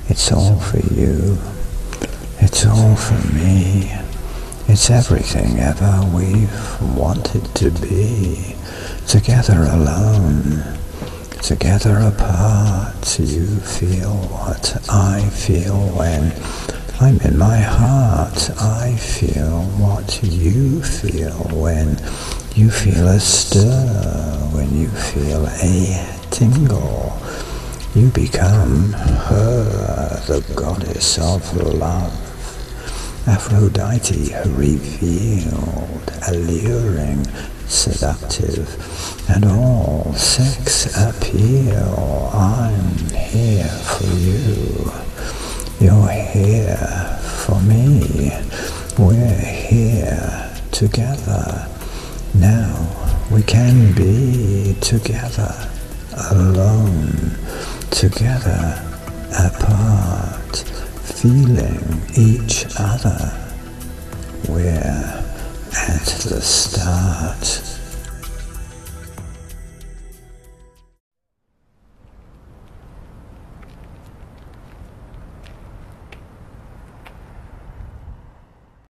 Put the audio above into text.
It's all for you. It's all for me. It's everything ever we've wanted to be. Together alone, together apart. You feel what I feel when I'm in my heart. I feel what you feel when you feel a stir, when you feel a tingle. You become her, the goddess of love. Aphrodite revealed, alluring, seductive, and all sex appeal. I'm here for you. You're here for me. We're here together. Now we can be together, alone, together, apart, feeling each other. We're at the start.